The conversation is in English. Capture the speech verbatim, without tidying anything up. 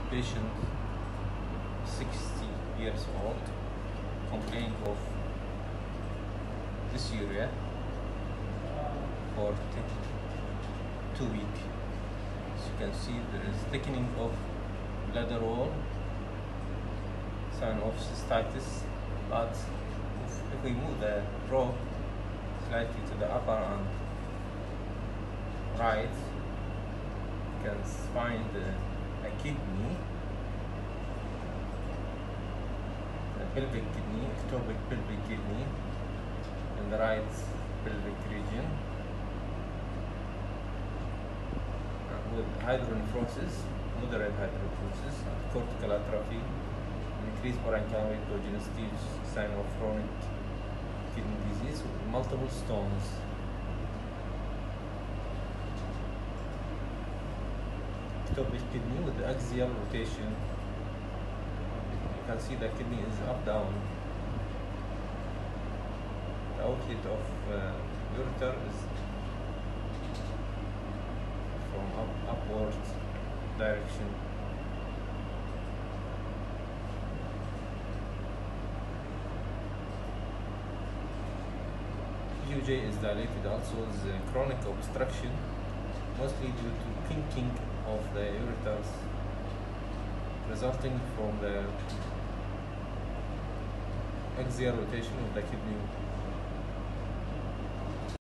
patient, sixty years old, complaining of dysuria for two weeks. As you can see, there is thickening of bladder wall, sign of cystitis, but if, if we move the probe slightly to the upper and right, you can find uh, a kidney, a pelvic kidney, ectopic pelvic kidney in the right pelvic region, and with hydronephrosis, moderate hydronephrosis, cortical atrophy, increased parenchymal congestive, sign of chronic kidney disease with multiple stones. Ectopic kidney with axial rotation. You can see the kidney is up down. The outlet of uh, ureter is from up upward direction. U J is dilated also is uh, chronic obstruction, mostly due to kinking of the ureters resulting from the axial rotation of the kidney